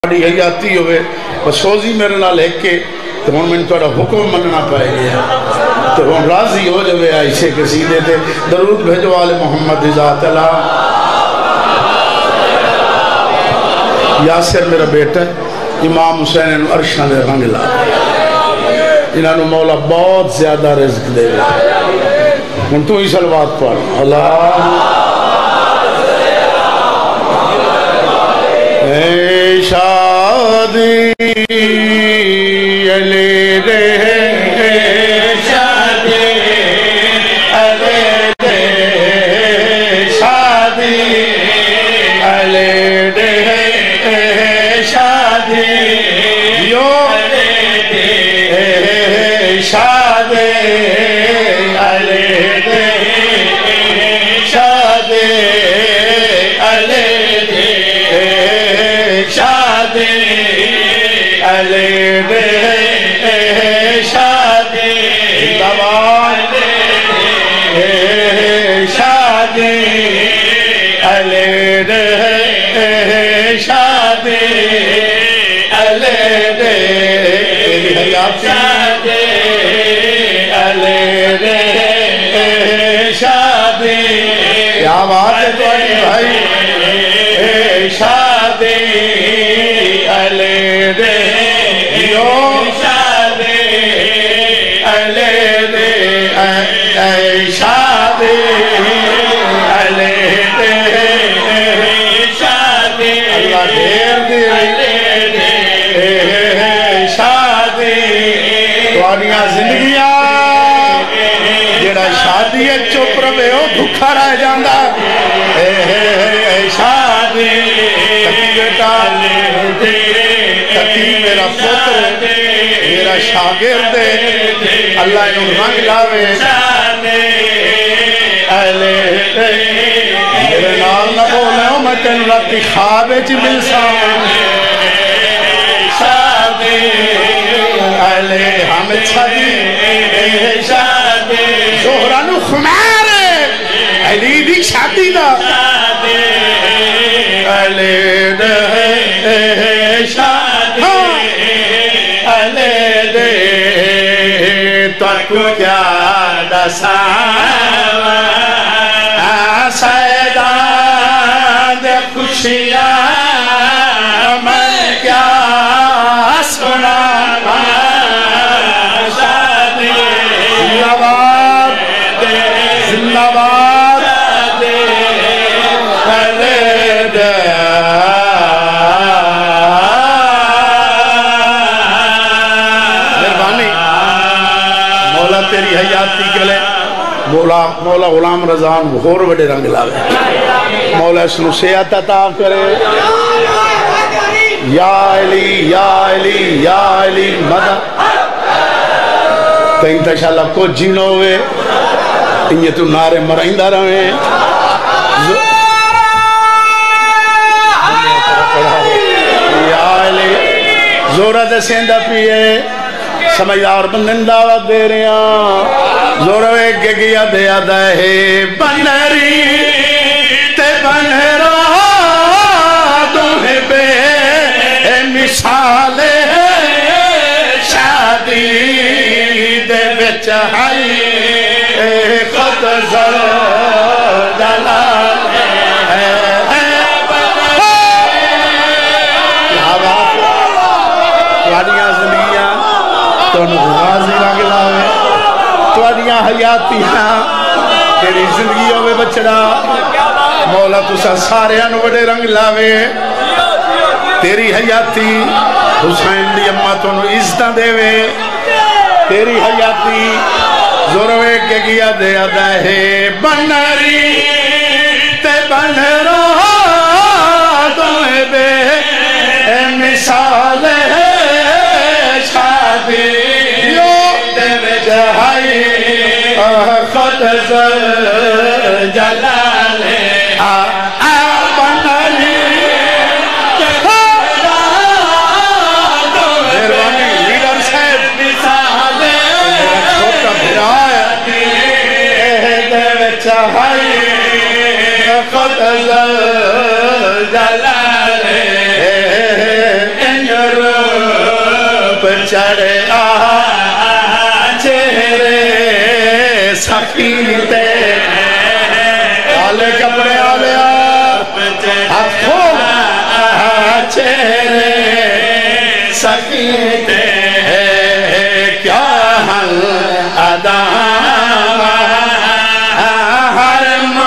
حیاتی ہوئے سوزی میرے نال ایک کے تو ہوں میں تھوڑا حکم مننا پائے گیا تو ہوں راضی ہو جائے ایسے کسی دے تے درود بھیجو آل محمد ذات اللہ یاسر میرا بیٹا امام حسین عرشاں دے رنگ لا انہاں نو مولا بہت زیادہ رزق دے ہوں تو ہی صلوات پڑھ اللہ شادی علی رے شادی علی رے شادی علی رے شادی یو شادی علی رے شادی علی شادی علی رے شادی زبان شادی علی رے شادی علی رے شادی علی رے شادی کیا بات ہے تمہاری بھائی شادی علی رے یو شادی علی رے شادی علی رے شادی اللہ دیر دے شادی توانیاں زندگیاں جڑا شادی چپ رہے ہو دکھا رہ جاندہ شادی بیٹا تکی میرا پتر میرا شاگرد اللہ انہوں رنگ لاوے میرے نال نہ بولے ہو میں تین راتی خواب چی مل سام شادی علی حامد شادی شادی زہرانو خمار علی دی شادی دا علی رے شادی علی رے تو کیا دسا سیدان دے خوشیاں میں کیا سنا شادی زندہ باد زندہ باد تیری حیاتی کے لئے مولا غلام رضان غور بڑے رنگ لاوے مولا اسنو سیعت عطا کرے یا علی یا علی یا علی مدد تو انتشاءاللہ کو جنو ہوئے انہیں تو نعرے مرائندہ رہے یا علی زورہ دے سیندہ پیئے سمجھدار بندن دعوت دے رہے ہیں زوروے کے گیا دیا دے بنری تے بن رہا تمہیں بے مثال شادی دے بچ ہائی خود زر جلال تو غازی رنگ لاوے توڑیاں حیاتیاں تیری زندگیوں میں بچڑا مولا تسا سارے انوڑے رنگ لاوے تیری حیاتی حسین دی اممہ تو انہوں عزتاں دے وے تیری حیاتی زوروے کے گیا دیا دے بنری تے بن رہا تمہیں بے مثال شادی خود زر جلال بنالی مہربانی لیڈر صاحب مثال چھوٹا بھرائے دے چاہائی خود زر جلال چڑھے چہرے سخی تے آلے کپڑے آلے ہاتھ کھول چہرے سخی تے کیا حل ادا ہر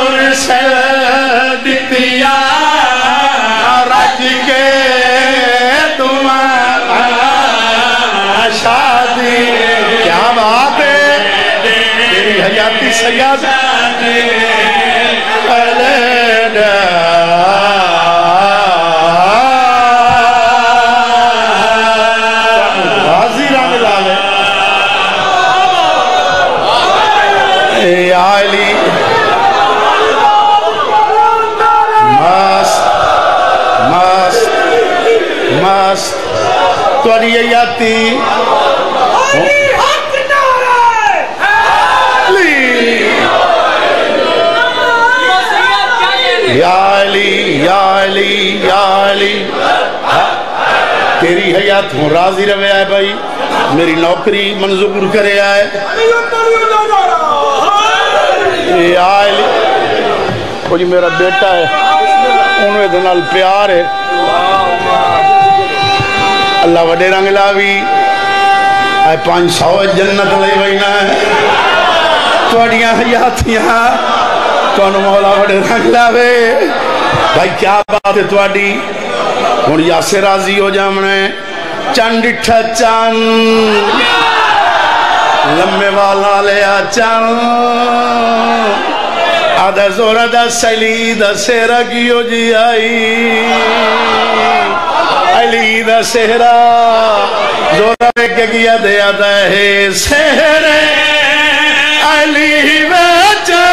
مرشد دیا رج کے تمہارا شادی کیا بات ہے تیری حیاتی سیاد غازی رنگ لالے یا علی مست مست مست توڑی یاتی یا علی یا علی یا علی تیری حیات ہوں راضی روے آئے بھائی میری نوکری منظور کرے آئے یا علی کوئی میرا بیٹا ہے انہیں دنال پیار ہے اللہ وڈے رنگ لاوی آئے 500 جنت لے وینا ہے توڑیاں حیاتیاں توانو مولا وڈے رنگ لاوے بھائی کیا بات ہے توڑی ہون یا سے راضی ہو جامنے چند ڈٹھا چند لمبے والا لیا چند آدھا زورا دا سیلی دا سہرہ کیو جی آئی علی دا سہرہ زورا کے کیا دے آدھا ہے سہرے علی وچہ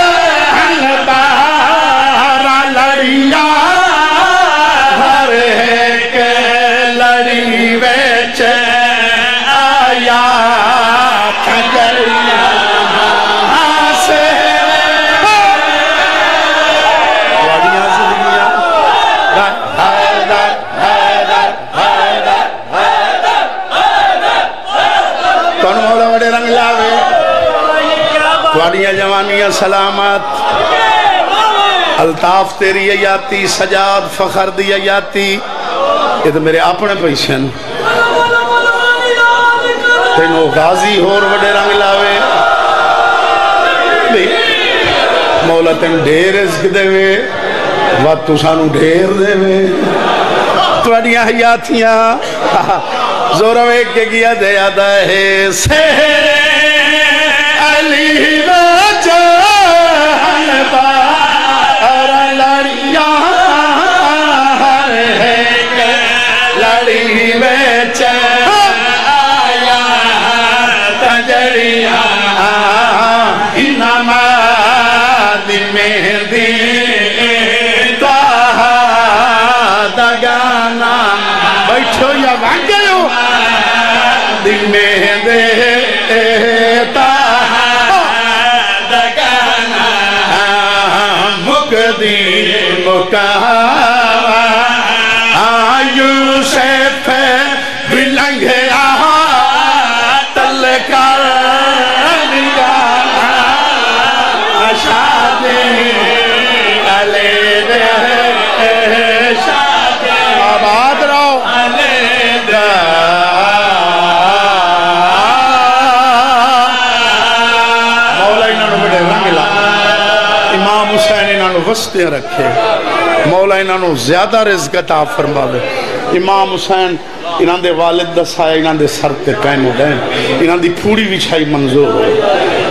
بارا لڑیا ہر ایک لڑی وچ آیا کھجریا سے وڑیاں زندگیاں کون مولا وڑے رنگ لاوے وڑیاں جوانیاں سلامت الطاف تیری آیاتی سجاد فخر دی آیاتی یہ تو میرے اپنے پیشن تینو غازی ہور وڈے رنگ لاوے مولا تین ڈھیر رزق دے وے وقت تو سانو ڈھیر دے وے توڑیاں حیاتیاں زوروے کے گیا دے آدھا ہے سہرے علی وجہن بار لڑیاں ہر ایک لڑی وچ آیا تجریاں انما دی مہندی تاہا دگانا بیٹھو یا وانگلو دی مہندی تاہا دگانا مقدی مکاوا یوسف بلنگیا تل کر لیا شادی علی دے شادی آباد رہو علی دے مولا انہوں نے بڑے رنگ لا امام حسین انہوں نے وسطے رکھے مولا انہوں نے زیادہ رزق عطا فرما دے امام حسین انہوں دے والد دسائے انہوں دے سر تے قائم ہو گئے انہوں دی پھوڑی وچھائی منظور ہو